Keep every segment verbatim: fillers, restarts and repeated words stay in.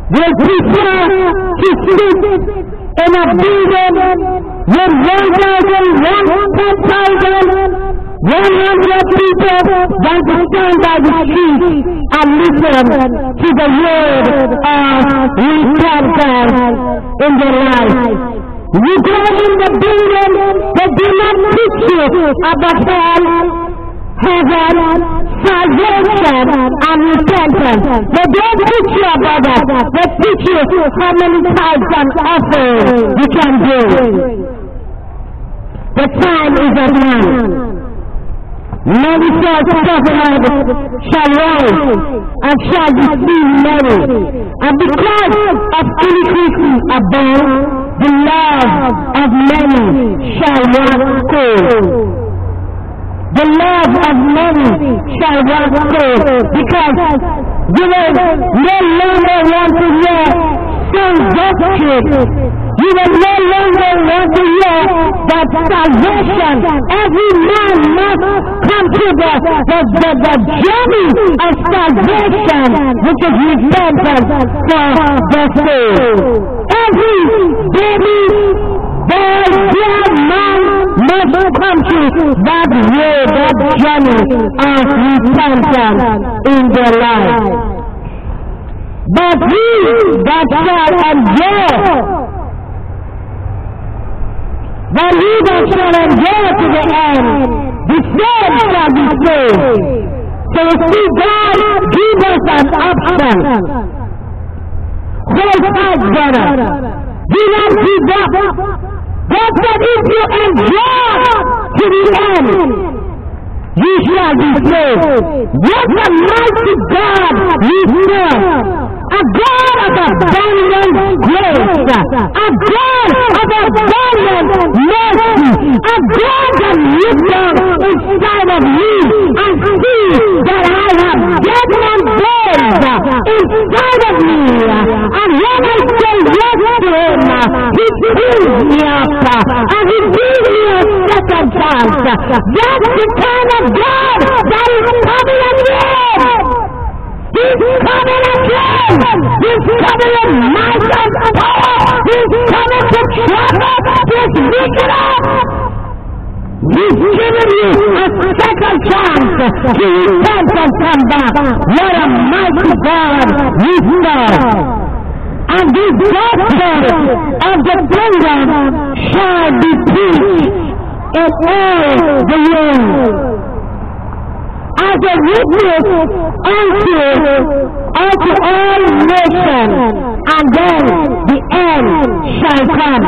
will prefer to sit in a building with one thousand, ten thousand, one hundred people than to stand by the street and listen to the word of repentance in their life. You go in the building, they do not teach you about hell, heaven, salvation, and repentance. They don't teach you about that. They teach you how many tithes and offerings you can do. The time is at hand. Many false prophets shall rise and shall deceive many. And because of iniquity abound, the love of many shall wax cold. The love of many shall wax cold, because you will no longer want to hear sound doctrine. You will no longer want to hear that salvation, every man must come to the, the, the, the journey of salvation, which is repentance for the soul. Every baby, boy, young man must come to that way, that journey of repentance in their life. But he that shall endure, but he that shall endure to the end, the same shall be saved. So you see, God gives us an option. Hold tight, brother. Do not give up. God said, if you endure to the end, you shall be saved. What a mighty God we serve! A God of abundant grace, a God of abundant mercy, a God that looks down inside of me and sees that I have dead and bones inside of me. And when I say yes to him, he pulls me up and he gives me a second chance. That's the kind of God that is coming again. He's coming again! He's coming in might and power! He's coming to trap up this wicked up! He's giving you a second chance to repent and come back. What a mighty God we serve! And this gospel of the kingdom shall be preached in all the world, as a witness unto, unto all nations, and then the end shall come.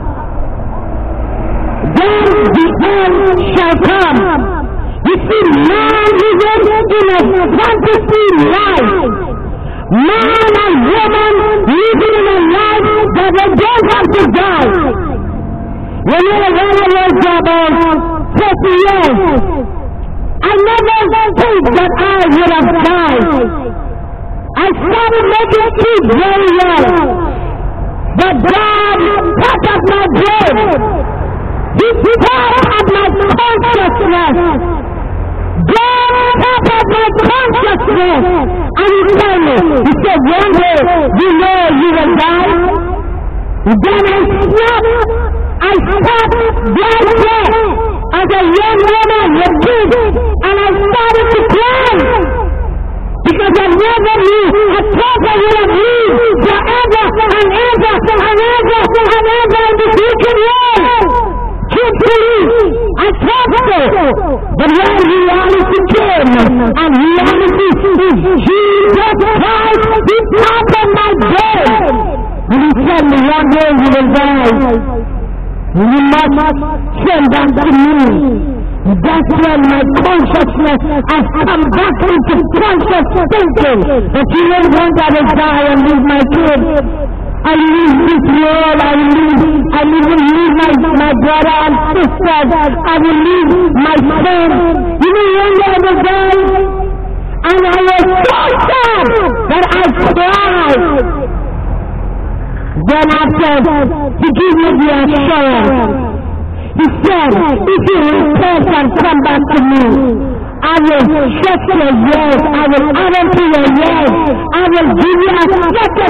Then the end shall come. You see, man is in a fantasy life. Man and woman living in a life that they don't have to die. When you were when I was about thirty years, I never think that I would have died. I started making food very well. But God cut up my brain. He cut up my consciousness. God cut up my consciousness. And he told me, he said, one day, you know you will die. Then I snapped. I stopped right there. As a young woman with kids, and I started to cry because I never knew. I thought I would have lived forever and ever and ever and ever in this wicked world. Truthfully, I thought so. But when reality came, and reality is Jesus Christ, He opened my door, and He said me, one day you will die. You must turn back to me. That's when my consciousness has come back into conscious thinking. That you don't want I will die and leave my kids. I leave this world. I will leave. I will even leave my, my brother and sisters. I will leave my friends. You know one day I will die. And I was so sad that I cried. Then after, He gave me the assurance. He said, if you repent and come back to me, I will stretch your years, I will add to your years, I will give you a second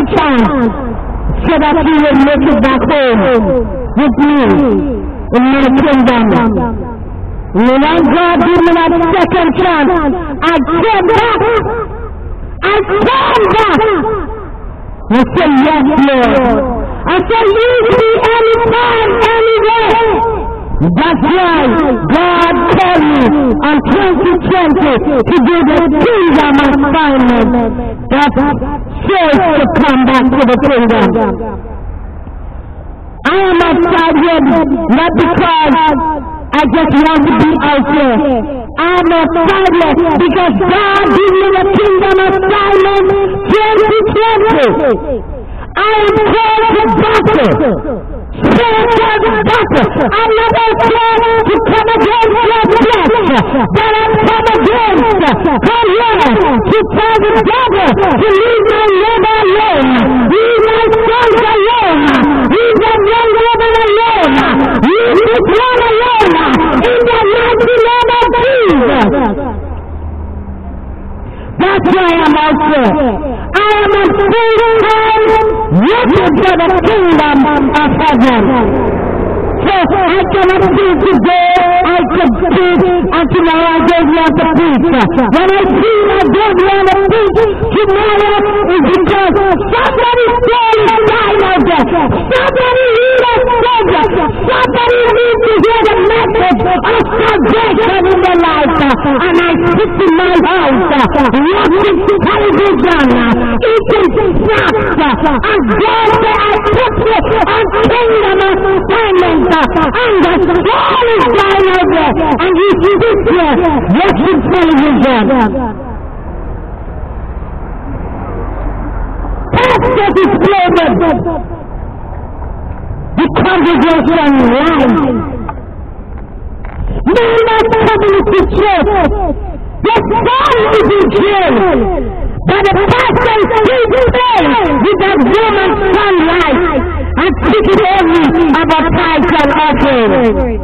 chance so that you will make it back home with me in my kingdom. When I God give me that second chance, I came back. I came back. I said, yes, Lord. I said, leave me anytime, anywhere. That's why God called me on twenty twenty to do the kingdom assignment that chose to come back to the kingdom. I am outside here not because I just want to be out there. I am outside here because God gave me the kingdom assignment twenty twenty. I am called to battle. Spiritual battle. I'm not called to come against your flesh, but I'm come against, come here, to tell the devil to leave my labor alone, leave my sons alone, leave the young woman alone, leave this one alone, in the mighty name of Jesus. That's why I'm out there. I am a full-time looking for the kingdom of heaven. So I cannot preach today, I could preach, and tomorrow I don't want to preach. When I feel I don't want to preach, tomorrow is because somebody stole the line out there. Somebody need a savior. Somebody needs to hear the message of salvation in their life. And I sit in my house, watching television, eating snacks, and God said I put you on kingdom assignment. And the soul is dying out there, and you sit here watching television. Pastor is exploded. The congregation lies. Members coming to church. The son is in jail. But the pastor is still there with that woman's son life and speaking only about tithes and offering.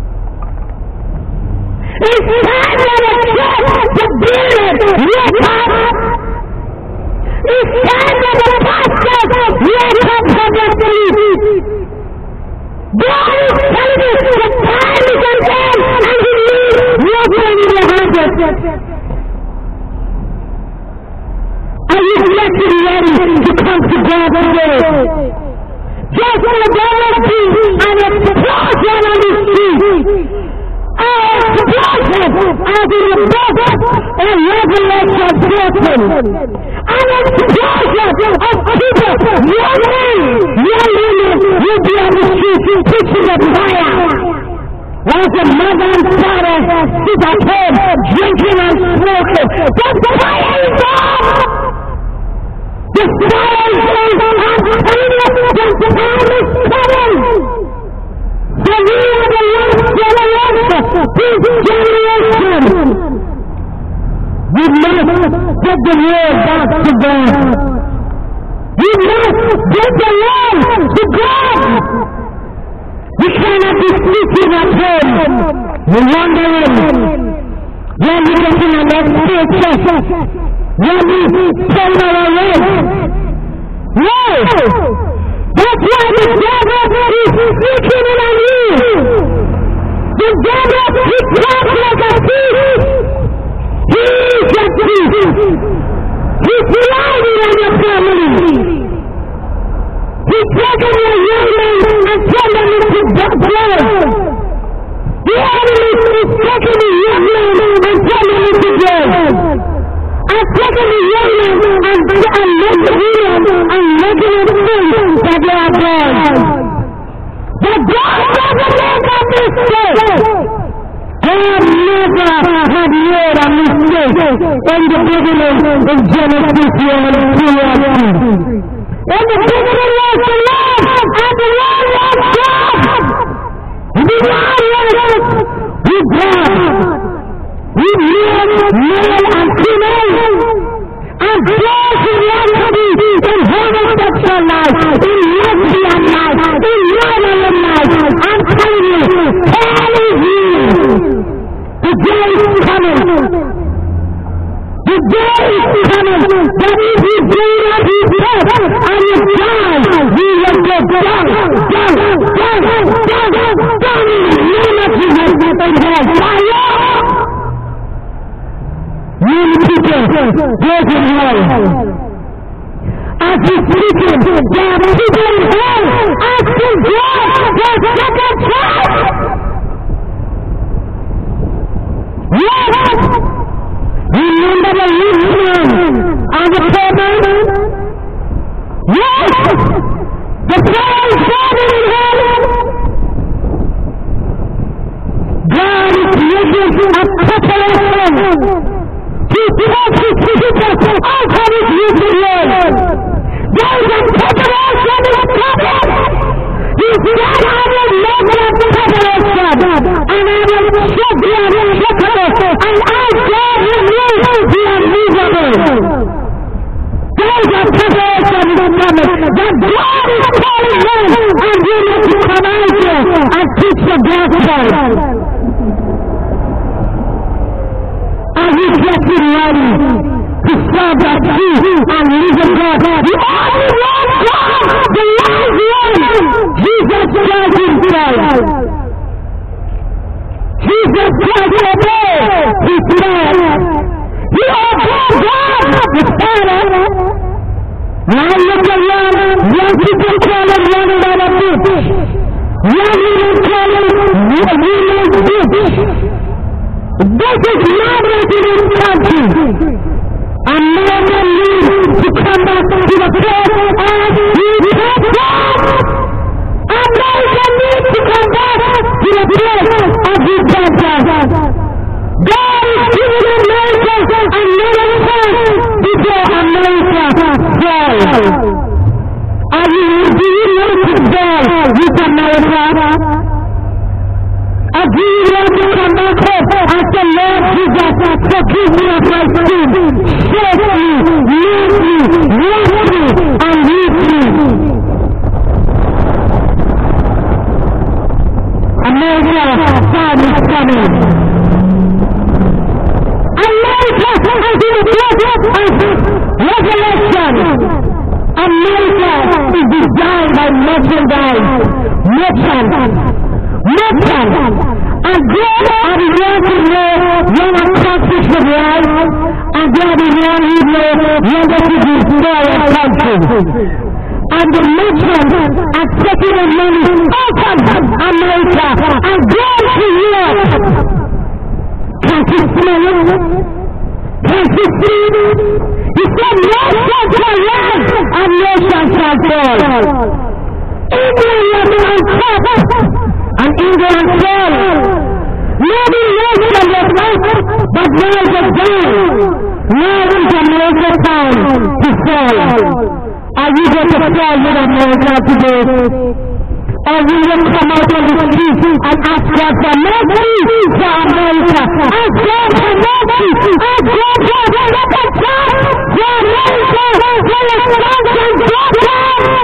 It's time for the church to build it. Wake up. It's time for the pastor to wake up from the sleep. God is telling you the time is at hand and he needs water in your hands. Are you getting ready to come to God today? Just for there will be an explosion on the street. An explosion as in the book of Revelation fourteen. An explosion of people, young men, young women will be on the street preaching the fire. While the mother and father sit at home drinking and smoking. The fire is on! The fire is on! I'm telling you, the time is coming! So we are the last generation! This generation! We must get the world back to God! We must get the world to God! We cannot be sleeping at home, wondering when we get in our next paycheck, when we spend our rent. No! That's why the devil is sleeping in on you. The devil is talking like a thief. He is a thief. He's lying on your family. He's taking your young men and turning them into blood. The enemy is taking the young men and turning them into blood. And taking the young men and, and making them and making them think that they are God. But God doesn't make a mistake. God never had made a mistake in the beginning in Genesis one, two, and three. In the beginning was the Lord, and the Lord was God. The Lord was with God. We made male and female. And those who want to be in homosexual life, in lesbian life, in normal life, I'm telling you, hell is here. The day is coming. The day is coming. That is his day of his day. goes in hell. As he's speaking, there are people in hell asking God for a second chance. Yes! Remember the rich man and the poor man? Yes! The prayer is God in heaven. God is making a preparation to take his people out of his wicked world. There is a preparation in heaven. He said, I will make a preparation, and I will check the uncheckable, and I God will make the unmovable. There is a preparation in the promise that God is calling them, and you need to come out here and teach the gospel. Are you getting ready to serve the truth and live in God? The only one God, the last one, Jesus Christ himself. Jesus Christ obeyed his word. He obeyed God, the Father. Now look around, young people call him one another bitch. Young people call him women bitch. This is not what it is country. America needs to come back to the place as he took God. America needs to come back to the place of his country. God is giving America another chance before America falls. Are you willing to fall with America? Do you want to come back home and say, Lord Jesus, forgive me of my sin, save me, lead me, wash me, and lead me? America, God is coming. America has been blessed as revelation. America is designed by merchandise, merchants. Merchants. And God are the ones who know when a conflict with life, and they are the ones who know when they should destroy a country. And the merchants are taking the money out of America and going to Europe. Can you smell it? Can you see it? He said, nation shall rise and nation shall fall. England was on top. And England fell. Maybe nation was up, but now it is down. Now is America's time to fall. Are you going to fall with America today? Or will you come out on the street and ask God for mercy for America? Ask God for mercy. Ask God for a second chance for America, for a thousand daughters.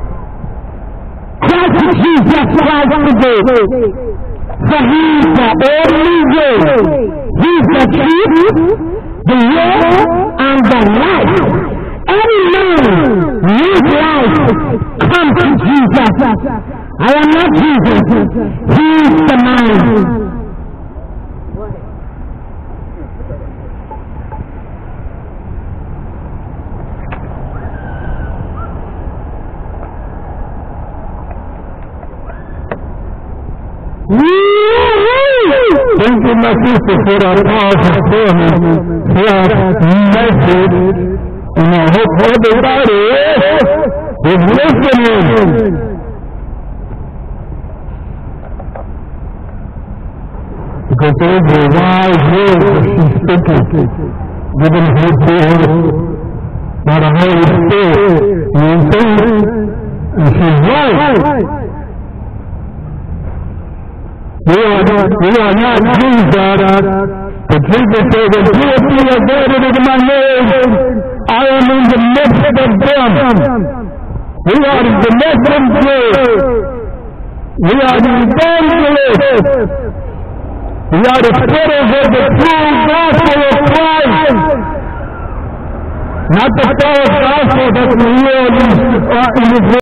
Christ Jesus Christ today. For he is the only way. He is the truth, the way, and the life. Any man whose life comes to Jesus. I am not Jesus. He is the man. Thank you, my sister, for that powerful sermon, for that message, and I hope everybody is listening. Because those are wise words that she's speaking, given her to her by the Holy Spirit. You know what I'm saying? And she's right. We are not, we are not Jews, God, but Jesus said, when two or three are gathered in my name, I am in the midst of them. We are the messengers. We are the evangelists. We are the spreaders of the true gospel of Christ. Not the false gospel that we hear in this